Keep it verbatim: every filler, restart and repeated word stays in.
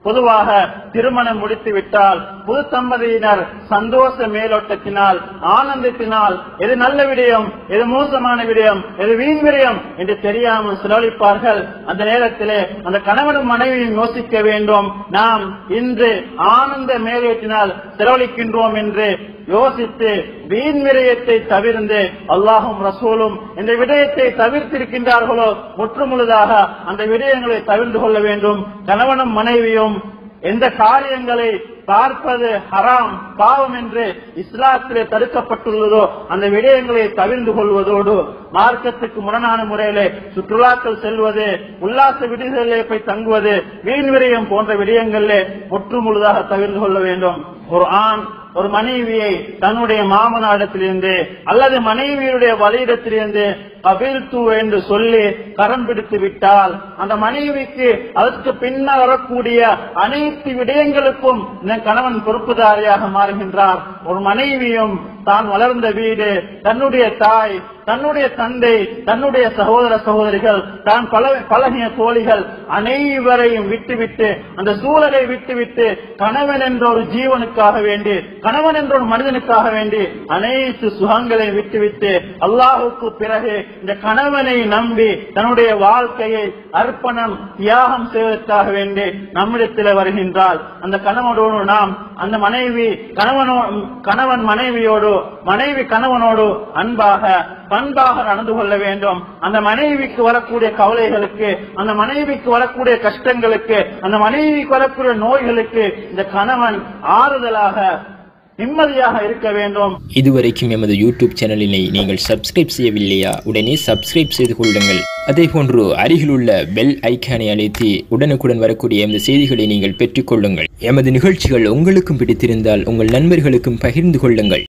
பொதுவாக திருமணம் முடித்து விட்டால் புது தம்பதியினர் சந்தோஷ மேலோட்டத்தினால் ஆனந்தத்தினால் எது நல்ல விடயம் எது மோசமான விடயம் எது வீண் விடயம் என்று தெரியாமல் செலவழிப்பார்கள். அந்த நேரத்திலே அந்த கணவனும் மனைவியும் யோசிக்க வேண்டும், நாம் இன்று ஆனந்த மேலோட்டினால் செலவழிக்கின்றோம் என்று யோசித்து வீண் விடயத்தை தவிர்த்து அல்லாஹும் ரசூலும் இந்த விடயத்தை தவிர்த்திருக்கின்றார்களோ முற்றுமுழுதாக அந்த விடயங்களை தவிர்த்து கொள்ள வேண்டும். கணவனும் மனைவியும் எந்த காரியங்களை பார்ப்பது ஹராம் பாவம் என்று இஸ்லாத்திலே தடுக்கப்பட்டுள்ளதோ அந்த விடயங்களை தவிர்த்து கொள்வதோடு மார்க்கத்துக்கு முரணான முறையிலே சுற்றுலாக்கள் செல்வது, உல்லாச விடுதிகளிலே போய் தங்குவது, வீண் விடயம் போன்ற விடயங்களிலே முற்றுமுழுதாக தவிர்த்து கொள்ள வேண்டும். ஒரு ஆண் ஒரு மனைவியை தன்னுடைய மாமனாரிடத்திலிருந்து அல்லது மனைவியுடைய வலியிடத்திலிருந்து கபில்து என்று சொல்லி கரம் பிடித்து விட்டால் அந்த மனைவிக்கு அதற்கு பின்னர் வரக்கூடிய அனைத்து விடயங்களுக்கும் கணவன் பொறுப்புதாரியாக மாறுகின்றார். ஒரு மனைவியும் தான் வளர்ந்த வீடு, தன்னுடைய தாய், தன்னுடைய தந்தை, தன்னுடைய சகோதர சகோதரிகள், தான் பழகிய தோழிகள் அனைவரையும் விட்டுவிட்டு அந்த சூழலை விட்டுவிட்டு கணவன் என்ற ஒரு ஜீவனுக்காக வேண்டி, கணவன் என்ற ஒரு மனிதனுக்காக வேண்டி அனைத்து சுகங்களை விட்டுவிட்டு அல்லாஹுக்கு பிறகு இந்த கணவனை நம்பி தன்னுடைய வாழ்க்கையை அர்ப்பணம் தியாகம் செய்வதற்காக வேண்டி நம்மிடத்தில் வருகின்றால் அந்த கணவனோடு நாம் அந்த மனைவி கணவனோ கணவன் மனைவியோடு மனைவி கணவனோடு அன்பாக பண்பாக நடந்து கொள்ள வேண்டும். அந்த மனைவிக்கு வரக்கூடிய கவலைகளுக்கு, அந்த மனைவிக்கு வரக்கூடிய கஷ்டங்களுக்கு, அந்த மனைவிக்கு வரக்கூடிய நோய்களுக்கு இந்த கணவன் ஆறுதலாக நிம்மதியாக இருக்க வேண்டும். இதுவரைக்கும் எமது யூடியூப் சேனலினை நீங்கள் சப்ஸ்கிரைப் செய்யவில்லையா? உடனே சப்ஸ்கிரைப் செய்து கொள்ளுங்கள். அதே போன்று அருகிலுள்ள பெல் ஐக்கானை அழைத்து உடனுக்குடன் வரக்கூடிய எமது செய்திகளை நீங்கள் பெற்றுக்கொள்ளுங்கள். எமது நிகழ்ச்சிகள் உங்களுக்கும் பிடித்திருந்தால் உங்கள் நண்பர்களுக்கும் பகிர்ந்து கொள்ளுங்கள்.